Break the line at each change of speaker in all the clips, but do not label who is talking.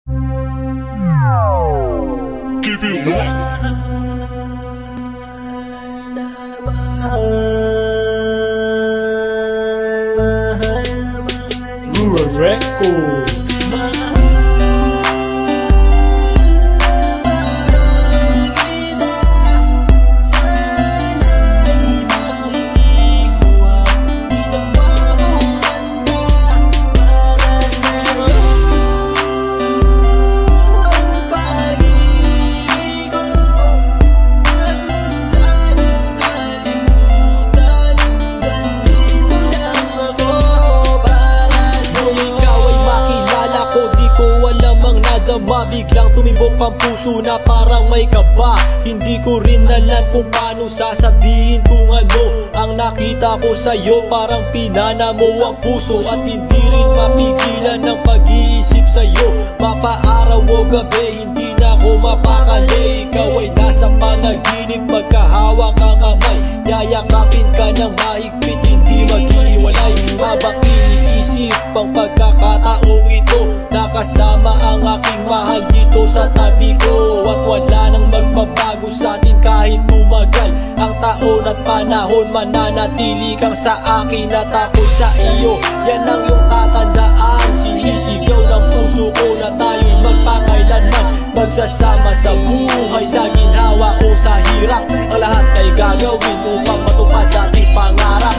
Keep it locked. Rural Records.
Biglang tumibok ang puso na parang may kaba. Hindi ko rin alam kung paano sasabihin kung ano ang nakita ko sa'yo. Parang pinana mo ang puso at hindi rin mapigilan ng pag-iisip sa'yo. Mapaaraw o gabi, hindi na ako mapakali. Ikaw ay nasa panaginip, magkahawak ang kamay. Yayakapin ka ng mahigpit, hindi maghiwalay. Habang iniisip ang pagkakataong ito, nakasama ang aking mahal dito sa tabi ko. At wala nang magbabago sa atin kahit tumagal ang taon at panahon. Mananatili kang sa akin at ako'y sa iyo. Yan ang iyong tatandaan. Sinisigaw ng puso ko na tayo'y magpakailanman magsasama sa buhay, sa ginhawa o sa hirap. Ang lahat ay gagawin upang matupad ating pangarap.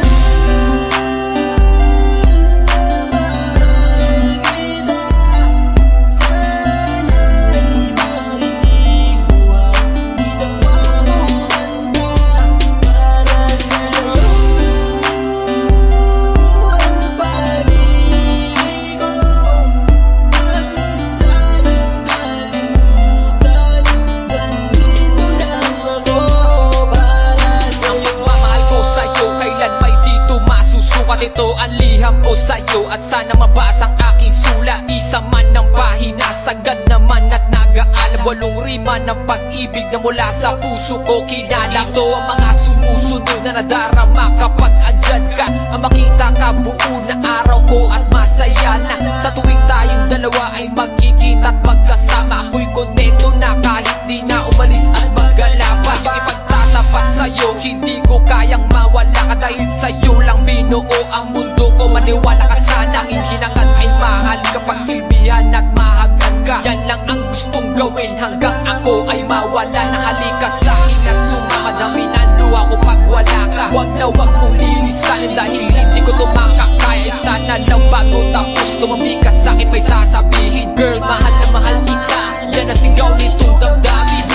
Ito ang liham ko sa'yo at sana mabasa ang aking sula. Isa man ng pahina, sagad naman at nag-aalab. 8 rima ng pag-ibig na mula sa puso ko kinala. Ito ang mga sumusunod na nadarama kapag andyan ka. Ang makita ka buo na araw ko at masaya na. Sa tuwing tayong dalawa ay magkikita at magkasama, ako'y kontento na kahit di na umalis at maggalapan. Yung ipagtatapat sa'yo, hindi ko kayang mawala ka. Dahil sa'yo lang binuo ang mundo ko. Maniwala ka sana, aking hinangad ay mahal kapag silbihan at mahagad ka. Yan lang ang gustong gawin hanggang ako ay mawala na. Halika sa'kin at sumama, dami ng luha ko pag wala ka. Huwag na huwag mong lilisanin dahil hindi ko ito makakaya. Sana lang bago tapos tumami ka sa'kin may sasabihin, girl, mahal na mahal kita. Yan ang sigaw nitong damdamin.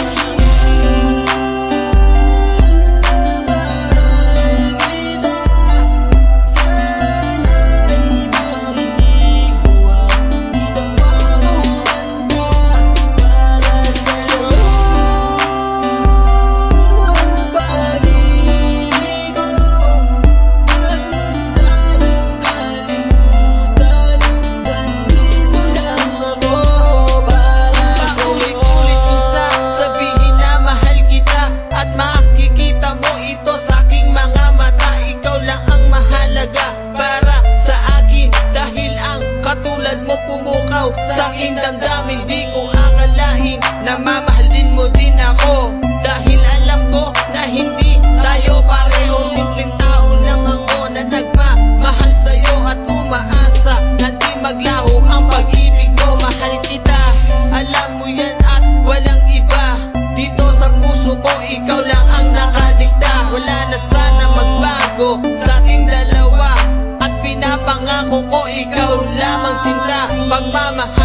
Sa aking damdamin, di ko akalain na mamahal din mo din ako. Dahil alam ko na hindi tayo pareho. Simpleng tao lang ako na nagmamahal sa'yo at umaasa na di maglaho ang pag-ibig ko. Mahal kita, alam mo yan at walang iba. Dito sa puso ko, ikaw lang ang nakadikta. Wala na sana magbago sa ating dalawa at pinapangako ko ikaw lamang sinta. Pagmamahal